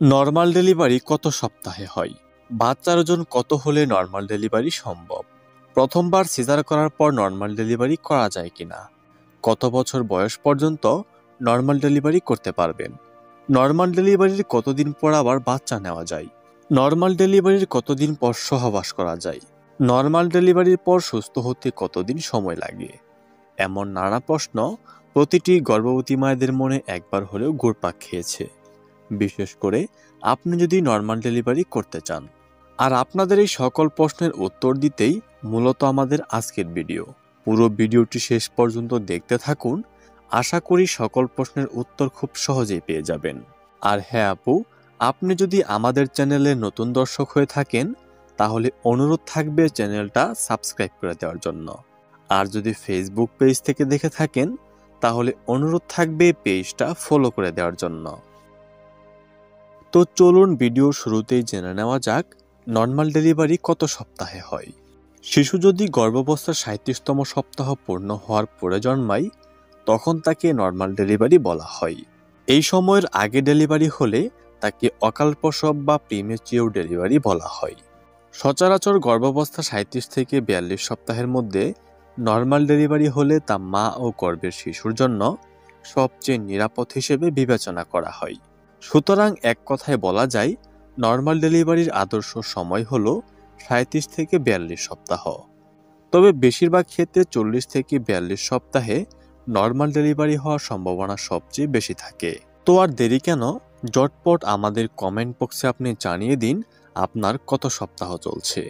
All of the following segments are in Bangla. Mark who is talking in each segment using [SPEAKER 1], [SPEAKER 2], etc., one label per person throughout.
[SPEAKER 1] নরমাল ডেলিভারি কত সপ্তাহে হয়? বাচ্চার ওজন কত হলে নরমাল ডেলিভারি সম্ভব? প্রথমবার সিজার করার পর নরমাল ডেলিভারি করা যায় কিনা? কত বছর বয়স পর্যন্ত নরমাল ডেলিভারি করতে পারবেন? নরমাল ডেলিভারির কতদিন পর আবার বাচ্চা নেওয়া যায়? নরমাল ডেলিভারির কতদিন পর সহবাস করা যায়? নরমাল ডেলিভারির পর সুস্থ হতে কতদিন সময় লাগে? এমন নানা প্রশ্ন প্রতিটি গর্ভবতী মায়েদের মনে একবার হলেও ঘুরপাক খেয়েছে, বিশেষ করে আপনি যদি নরমাল ডেলিভারি করতে চান। আর আপনাদের এই সকল প্রশ্নের উত্তর দিতেই মূলত আমাদের আজকের ভিডিও। পুরো ভিডিওটি শেষ পর্যন্ত দেখতে থাকুন, আশা করি সকল প্রশ্নের উত্তর খুব সহজেই পেয়ে যাবেন। আর হ্যাঁ আপু, আপনি যদি আমাদের চ্যানেলে নতুন দর্শক হয়ে থাকেন তাহলে অনুরোধ থাকবে চ্যানেলটা সাবস্ক্রাইব করে দেওয়ার জন্য। আর যদি ফেসবুক পেজ থেকে দেখে থাকেন তাহলে অনুরোধ থাকবে পেজটা ফলো করে দেওয়ার জন্য। তো চলুন ভিডিও শুরুতেই জেনে নেওয়া যাক নরমাল ডেলিভারি কত সপ্তাহে হয়। শিশু যদি গর্ভাবস্থার 37তম সপ্তাহ পূর্ণ হওয়ার পরে জন্মায় তখন তাকে নরমাল ডেলিভারি বলা হয়। এই সময়ের আগে ডেলিভারি হলে তাকে অকাল প্রসব বা প্রিমেচিওর ডেলিভারি বলা হয়। সচরাচর গর্ভাবস্থা 37 থেকে 42 সপ্তাহের মধ্যে নরমাল ডেলিভারি হলে তা মা ও গর্ভের শিশুর জন্য সবচেয়ে নিরাপদ হিসেবে বিবেচনা করা হয়। সুতরাং এক কথায় বলা যায় নরমাল ডেলিভারির আদর্শ সময় হলো 37 থেকে 42 সপ্তাহ। তবে বেশিরভাগ ক্ষেত্রে 40 থেকে 42 সপ্তাহে নরমাল ডেলিভারি হওয়ার সম্ভাবনা সবচেয়ে বেশি থাকে। তো আর দেরি কেন, ঝটপট আমাদের কমেন্ট বক্সে আপনি জানিয়ে দিন আপনার কত সপ্তাহ চলছে।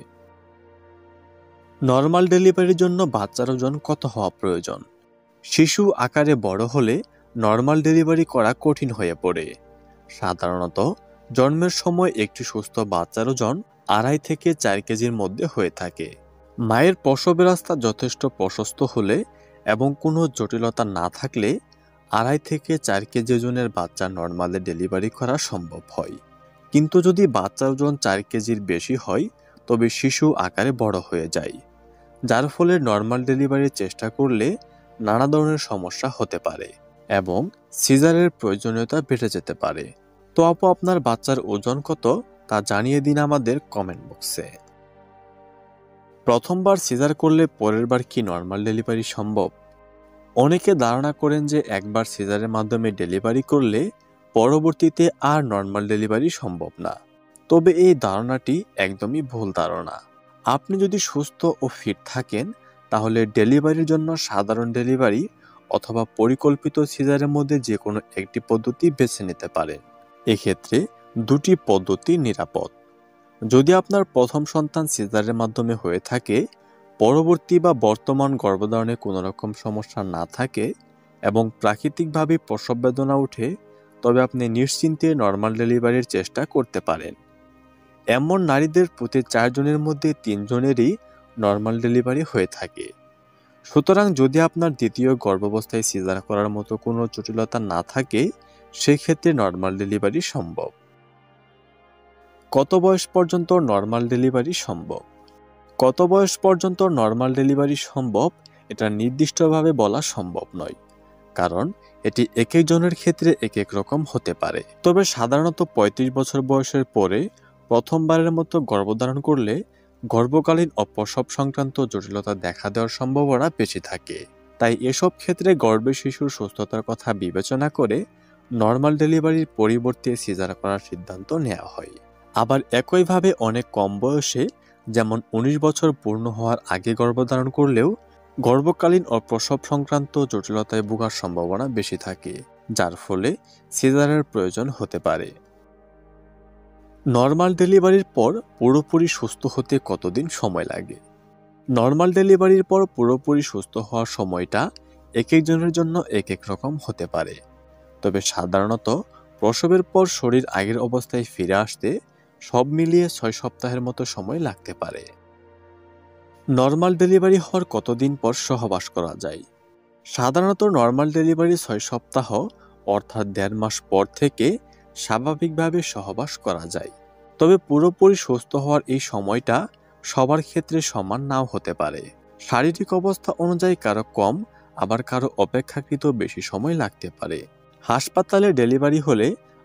[SPEAKER 1] নরমাল ডেলিভারির জন্য বাচ্চার ওজন কত হওয়া প্রয়োজন? শিশু আকারে বড় হলে নরমাল ডেলিভারি করা কঠিন হয়ে পড়ে। সাধারণত জন্মের সময় একটি সুস্থ বাচ্চার ওজন 2.5 থেকে 4 কেজির মধ্যে হয়ে থাকে। মায়ের প্রসবের রাস্তা যথেষ্ট প্রশস্ত হলে এবং কোনো জটিলতা না থাকলে 2.5 থেকে 4 কেজি ওজনের বাচ্চা নরমালে ডেলিভারি করা সম্ভব হয়। কিন্তু যদি বাচ্চার ওজন 4 কেজির বেশি হয় তবে শিশু আকারে বড় হয়ে যায়, যার ফলে নরমাল ডেলিভারির চেষ্টা করলে নানা ধরনের সমস্যা হতে পারে এবং সিজারের প্রয়োজনীয়তা বেড়ে যেতে পারে। তো আপু, আপনার বাচ্চার ওজন কত তা জানিয়ে দিন আমাদের কমেন্ট বক্সে। প্রথমবার সিজার করলে পরের বার কি নরমাল ডেলিভারি সম্ভব? অনেকে ধারণা করেন যে একবার সিজারের মাধ্যমে ডেলিভারি করলে পরবর্তীতে আর নরমাল ডেলিভারি সম্ভব না। তবে এই ধারণাটি একদমই ভুল ধারণা। আপনি যদি সুস্থ ও ফিট থাকেন তাহলে ডেলিভারির জন্য সাধারণ ডেলিভারি অথবা পরিকল্পিত সিজারের মধ্যে যে কোনো একটি পদ্ধতি বেছে নিতে পারেন। এক্ষেত্রে দুটি পদ্ধতি নিরাপদ। যদি আপনার প্রথম সন্তান সিজারের মাধ্যমে হয়ে থাকে, পরবর্তী বা বর্তমান গর্ভধারণে কোনো রকম সমস্যা না থাকে এবং প্রাকৃতিকভাবে প্রসব বেদনা ওঠে, তবে আপনি নিশ্চিন্তে নরমাল ডেলিভারির চেষ্টা করতে পারেন। এমন নারীদের প্রতি 4 জনের মধ্যে 3 জনেরই নরমাল ডেলিভারি হয়ে থাকে। সুতরাং যদি আপনার দ্বিতীয় গর্ভাবস্থায় সিজার করার মতো কোনো জটিলতা না থাকে সেক্ষেত্রে নরমাল ডেলিভারি সম্ভব। কত বয়স পর্যন্ত নরমাল ডেলিভারি সম্ভব? কত বয়স পর্যন্ত নরমাল ডেলিভারি সম্ভব এটা নির্দিষ্টভাবে বলা সম্ভব নয়, কারণ এটি এক একজনের ক্ষেত্রে এক এক রকম হতে পারে। তবে সাধারণত 35 বছর বয়সের পরে প্রথমবারের মতো গর্ভধারণ করলে গর্ভকালীন ও প্রসব সংক্রান্ত জটিলতা দেখা দেওয়ার সম্ভাবনা বেশি থাকে। তাই এসব ক্ষেত্রে গর্ভের শিশুর সুস্থতার কথা বিবেচনা করে নরমাল ডেলিভারির পরিবর্তে সিজার করার সিদ্ধান্ত নেওয়া হয়। আবার একইভাবে অনেক কম বয়সে, যেমন 19 বছর পূর্ণ হওয়ার আগে গর্ভধারণ করলেও গর্ভকালীন ও প্রসব সংক্রান্ত জটিলতায় ভোগার সম্ভাবনা বেশি থাকে, যার ফলে সিজারের প্রয়োজন হতে পারে। নরমাল ডেলিভারির পর পুরোপুরি সুস্থ হতে কতদিন সময় লাগে? নরমাল ডেলিভারির পর পুরোপুরি সুস্থ হওয়ার সময়টা এক একজনের জন্য এক এক রকম হতে পারে। তবে সাধারণত প্রসবের পর শরীর আগের অবস্থায় ফিরে আসতে সব মিলিয়ে 6 সপ্তাহের মতো সময় লাগতে পারে। নরমাল ডেলিভারি হওয়ার কতদিন পর সহবাস করা যায়? সাধারণত নরমাল ডেলিভারি 6 সপ্তাহ অর্থাৎ 1.5 মাস পর থেকে স্বাভাবিকভাবে সহবাস করা যায়। তবে পুরোপুরি সুস্থ হওয়ার এই সময়টা সবার ক্ষেত্রে সমান নাও হতে পারে। শারীরিক অবস্থা অনুযায়ী কারো কম, আবার কারো অপেক্ষাকৃত বেশি সময় লাগতে পারে। হাসপাতালে ডেলিভারি হলে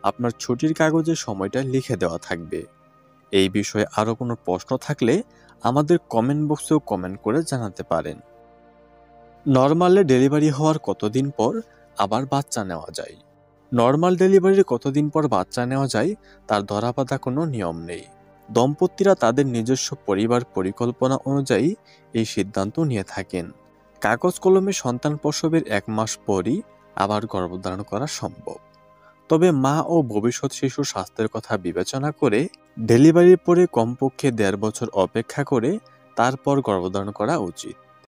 [SPEAKER 1] আপনার ছুটির কাগজে সময়টা লিখে দেওয়া থাকবে। এই বিষয়ে আরও কোনো প্রশ্ন থাকলে আমাদের কমেন্ট বক্সেও কমেন্ট করে জানাতে পারেন। নর্মালে ডেলিভারি হওয়ার কতদিন পর আবার বাচ্চা নেওয়া যায়? নর্মাল ডেলিভারির কতদিন পর বাচ্চা নেওয়া যায় তার ধরাবাঁধা কোনো নিয়ম নেই। দম্পতিরা তাদের নিজস্ব পরিবার পরিকল্পনা অনুযায়ী এই সিদ্ধান্ত নিয়ে থাকেন। কাগজ কলমে সন্তান প্রসবের 1 মাস পরই আবার গর্ভধারণ করা সম্ভব। তবে মা ও ভবিষ্যৎ শিশুর স্বাস্থ্যের কথা বিবেচনা করে ডেলিভারির পরে কমপক্ষে 1.5 বছর অপেক্ষা করে তারপর গর্ভধারণ করা উচিত।